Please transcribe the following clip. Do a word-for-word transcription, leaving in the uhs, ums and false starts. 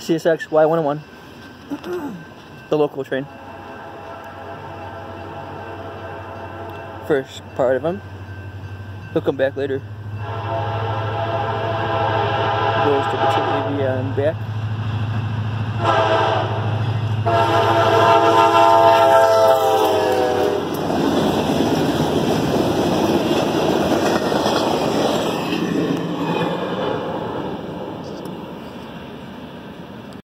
C S X Y one oh one, the local train. First part of him. He'll come back later. Goes to Batavia and back.